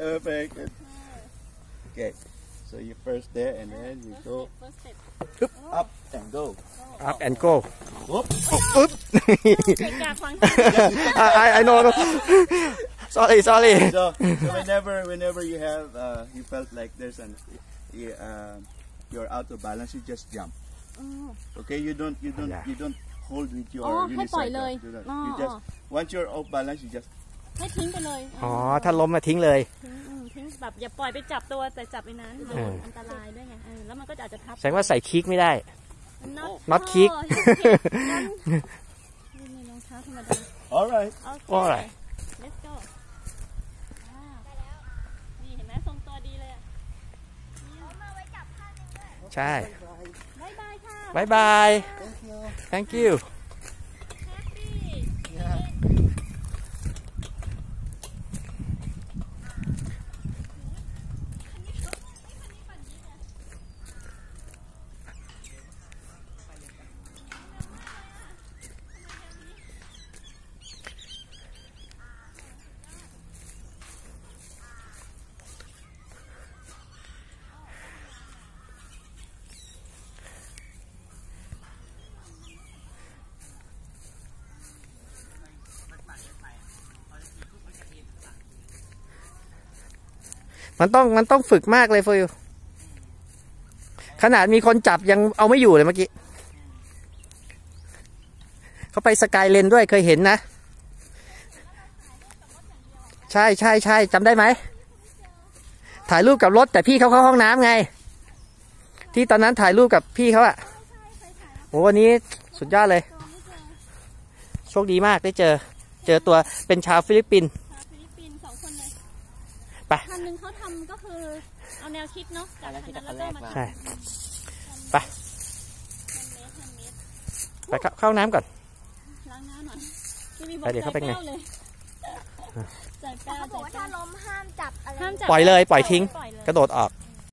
Perfect. Okay. So you first there and then you go up and go. Up and go. Whoop. Oops. I know. Sorry. So whenever you have you felt like there's you're out of balance, you just jump. Okay, you don't hold with your unicycle. You just once you're off balance, you just ให้ทิ้งไปเลยอ๋อถ้าล้มมาทิ้งเลยทิ้งแบบอย่าปล่อยไปจับตัวแต่จับไปนั้นอันตรายด้วยไงแล้วมันก็อาจจะทับแสดงว่าใส่คิกไม่ได้ not kick Alright let's go นี่เห็นไหมทรงตัวดีเลยใช่บ๊ายบายค่ะบ๊ายบาย thank youมันต้องฝึกมากเลยฟิวขนาดมีคนจับยังเอาไม่อยู่เลยเมื่อกี้เขาไปสกายเลนด้วยเคยเห็นนะใช่จำได้ไหมถ่ายรูปกับรถแต่พี่เขาเข้าห้องน้ำไงที่ตอนนั้นถ่ายรูปกับพี่เขาอะโหวันนี้สุดยอดเลยโชคดีมากได้เจอตัวเป็นชาวฟิลิปปินส์คันหนึ่งเขาทำก็คือเอาแนวคิดเนาะจากคันนั้นแล้วก็มาใช่ไปเข้าน้ำก่อนล้างน้ำหน่อยไปเดี๋ยวเข้าไปไงเขาบอกว่าถ้าล้มห้ามจับอะไรปล่อยเลยปล่อยทิ้งกระโดดออก